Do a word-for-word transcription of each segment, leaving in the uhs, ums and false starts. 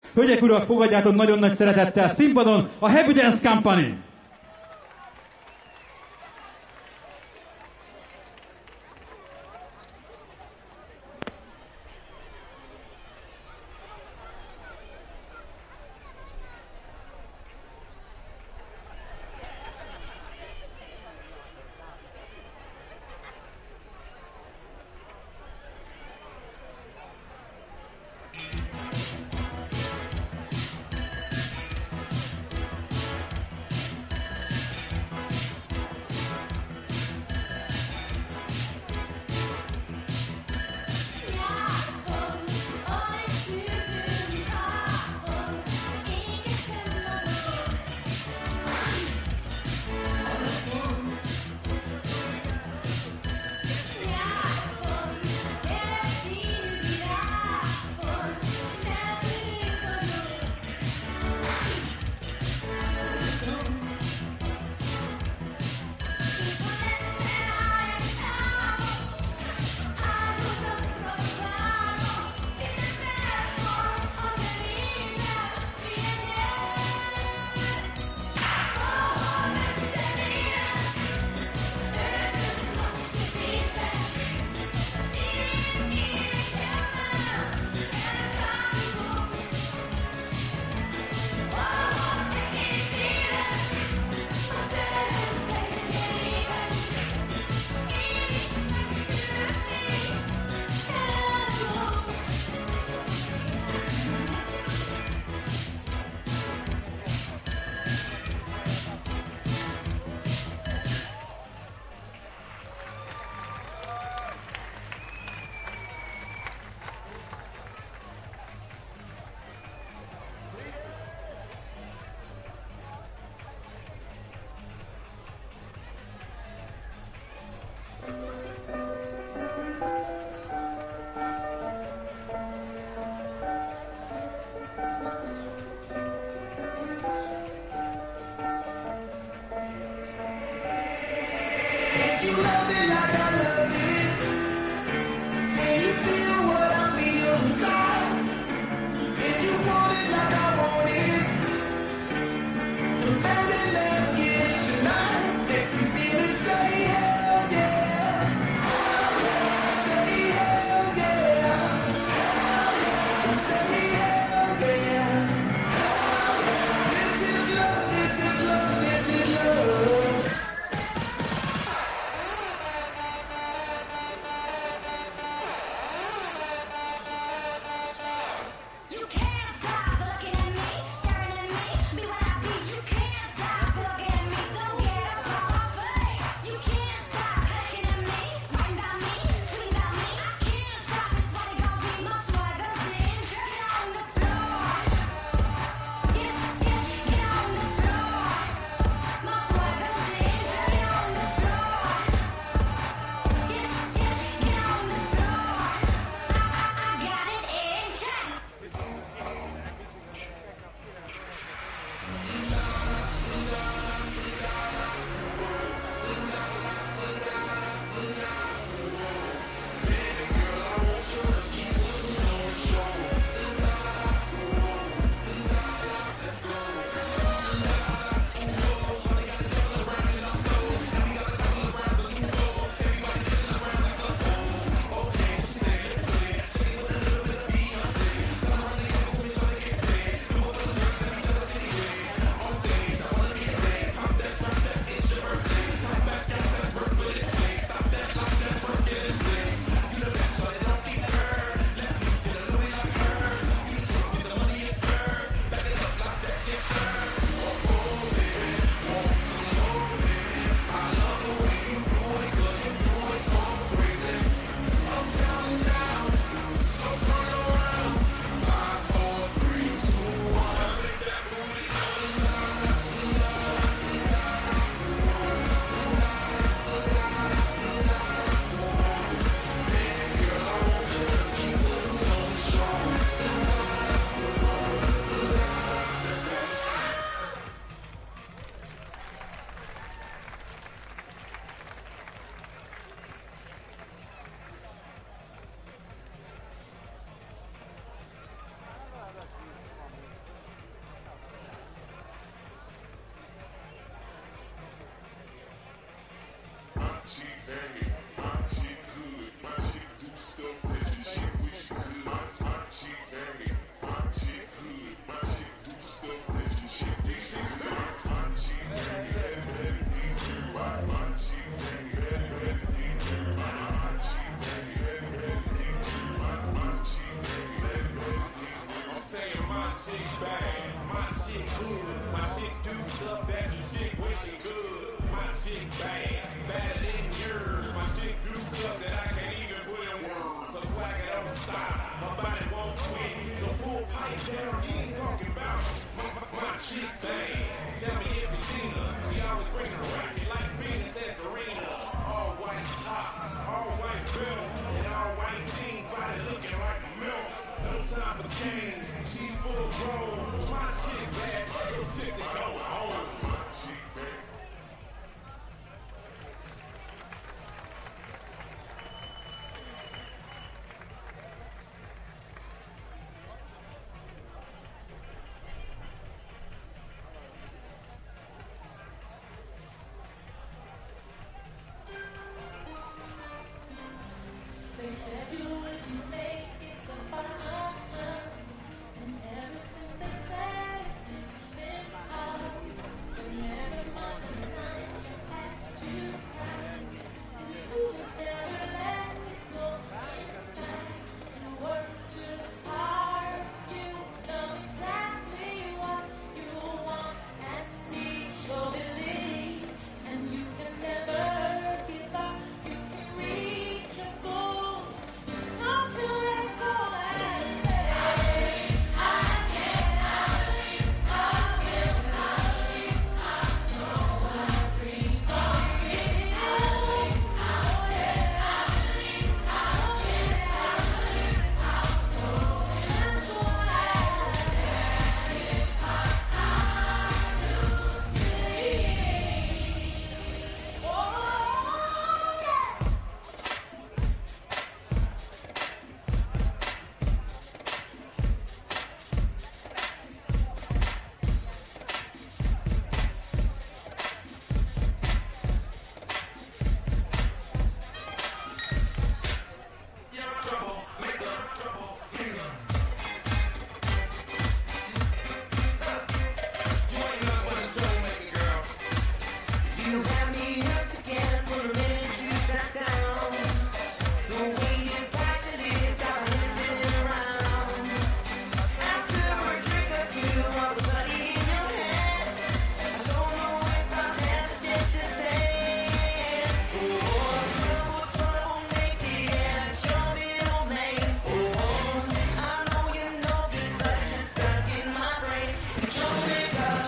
Hölgyek, urak, fogadjátok nagyon nagy szeretettel színpadon a Happy Dance Company! They said you wouldn't make it so far, and ever since they said it's been hard, but never mind the night you had to cry, 'cause you could never let it go inside. You worked real hard, you know exactly what you want and need, so believe, and you can never give up. You can reach your goals. Just talk to your soul and say, I can, I believe, I will, I believe, I know what I dreamed of being. I believe, I yeah, I believe, I yeah, I believe, I know that's what I believe. Oh, yeah. You got me hooked again from the minute you sat down. The way you got to live, got my head spinning around. After a drink or two, I was buddy in your hand. I don't know if I'll have to take this stand. Oh, trouble, trouble, make it end. Show me your man. Oh, I know you know me, but you're stuck in my brain. Show me God.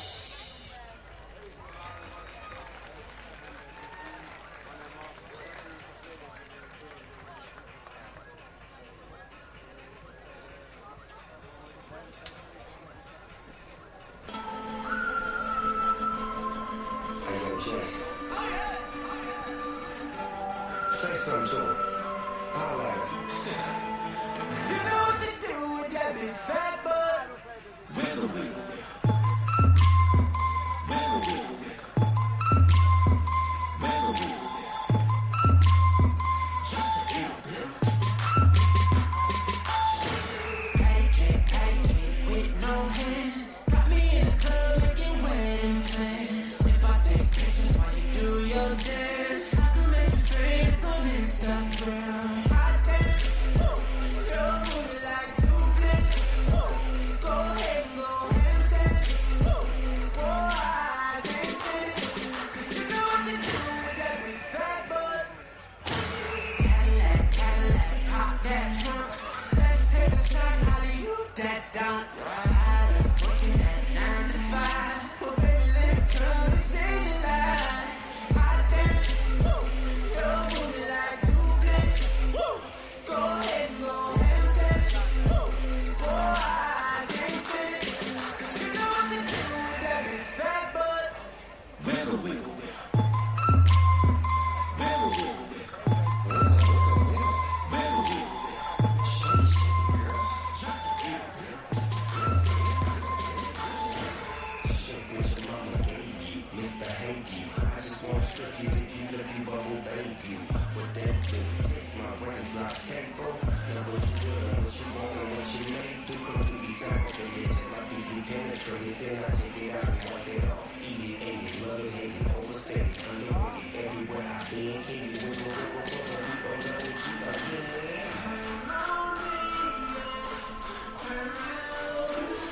Hey, yo, Jess. Say something to him. Holla at him. You know what to do with that big fat butt. Wiggle, wiggle, wiggle. Wiggle, wiggle, wiggle. Wiggle, wiggle, wiggle. Just a little bit. Patty cake, patty cake with no hands. Got me in this club making wedding plans. If I take pictures while you do your dance, I can make you famous on Instagram. Hot damn, your booty like two plates. Go ahead and go ham sandwich. Boy, I can't stand it. 'Cause you know what to do with that big fat butt. Cadillac, Cadillac, pop that trunk. Let's take a shot, alley-oop that dunk. Tired of working at nine to five. Well, baby, let it come and change your life. Hot damn, your booty like two plates. Go ahead and go ham sandwich. Boy, I can't stand it. 'Cause you know what to do with that big fat butt. Wiggle, wiggle, wiggle. Wiggle, wiggle, wiggle. Wiggle, wiggle, wiggle. Shake, shake, girl. Just a little bit. Shake what your mama gave you. Misbehave you. I just want to strip you, lick you, flip you, bubble bath you. What that do? Taste my brain, drop cable. Now what you will, and what you want, and what you made do. Completely sample, then you take my deeply penetrated, then I take it out and wipe it off. Eat it, ate it, love it, hate it, overstay it, underrated. Everywhere I've been, can you wiggle, wiggle, wiggle, wiggle, wiggle, with you again?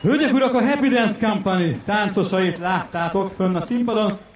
Hölgyek, urak, a Happy Dance Company táncosait láttátok fönn a színpadon.